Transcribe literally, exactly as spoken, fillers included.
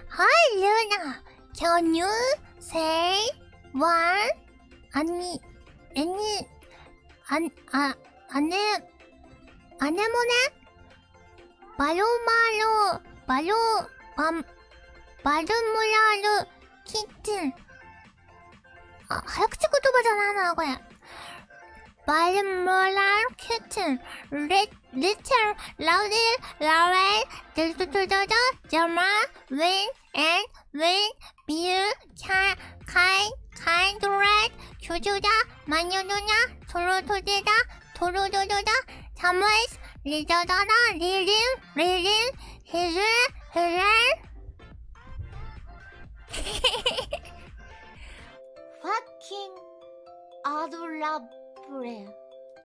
Hi, Luna. Can you say one? 아니, any, 안, 아, 아네, 아네모네? 마루마루, 마루, 맘, 마루무라루, 키튼. 아, 하역지言葉じゃないな、これ。마루무라루, 키튼. lit, little, loudly, loudly, 두두두두두, 저마, win, and, win, beer, 카, 카이, kind, red, 조조다, 마녀누냐, 도로도대다, 도로도도다, 사무에스, 리더다다, 리링, 리링, 히르, 히르. fucking adorable.